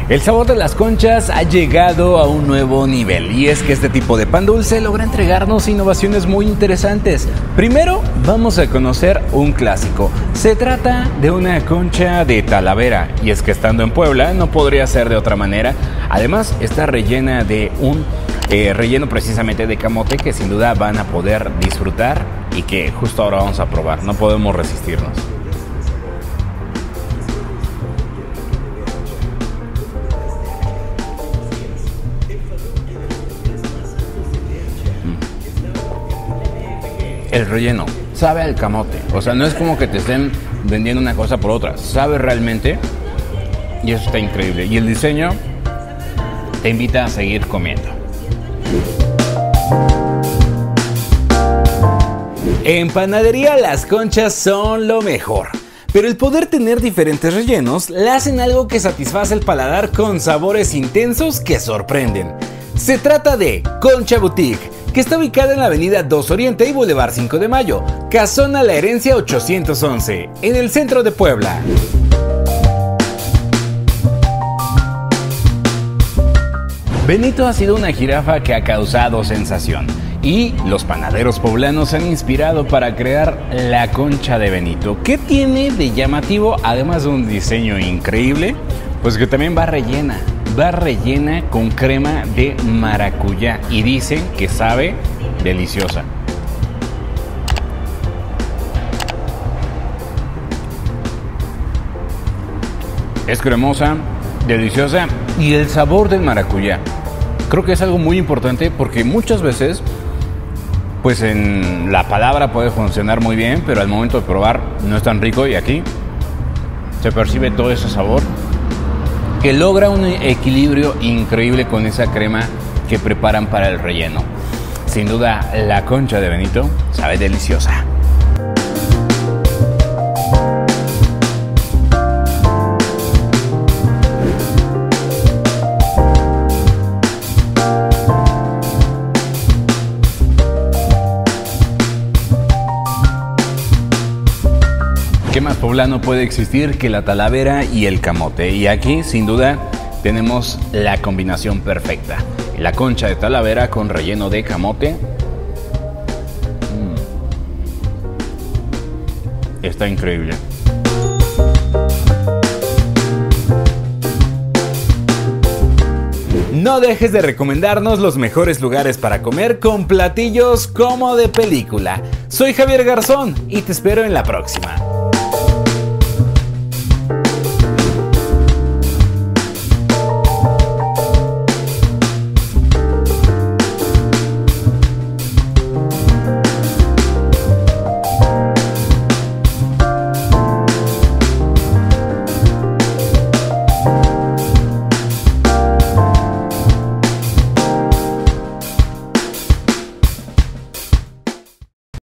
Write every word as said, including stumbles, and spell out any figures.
El sabor de las conchas ha llegado a un nuevo nivel y es que este tipo de pan dulce logra entregarnos innovaciones muy interesantes. Primero vamos a conocer un clásico. Se trata de una concha de Talavera y es que estando en Puebla no podría ser de otra manera. Además está rellena de un eh, relleno precisamente de camote que sin duda van a poder disfrutar y que justo ahora vamos a probar. No podemos resistirnos. El relleno sabe al camote, o sea, no es como que te estén vendiendo una cosa por otra, sabe realmente y eso está increíble. Y el diseño te invita a seguir comiendo. En panadería las conchas son lo mejor, pero el poder tener diferentes rellenos la hacen algo que satisface el paladar con sabores intensos que sorprenden. Se trata de Concha Boutique, que está ubicada en la avenida dos Oriente y Boulevard cinco de Mayo, Casona La Herencia ochocientos once, en el centro de Puebla. Benito ha sido una jirafa que ha causado sensación y los panaderos poblanos se han inspirado para crear la concha de Benito. ¿Qué tiene de llamativo, además de un diseño increíble? Pues que también va rellena. Va rellena con crema de maracuyá y dicen que sabe deliciosa. Es cremosa, deliciosa y el sabor del maracuyá. Creo que es algo muy importante porque muchas veces, pues en la palabra puede funcionar muy bien, pero al momento de probar no es tan rico y aquí se percibe todo ese sabor que logra un equilibrio increíble con esa crema que preparan para el relleno. Sin duda, la concha de Benito sabe deliciosa. ¿Qué más poblano puede existir que la talavera y el camote? Y aquí, sin duda, tenemos la combinación perfecta. La concha de Talavera con relleno de camote. Mm. Está increíble. No dejes de recomendarnos los mejores lugares para comer con platillos como de película. Soy Javier Garzón y te espero en la próxima.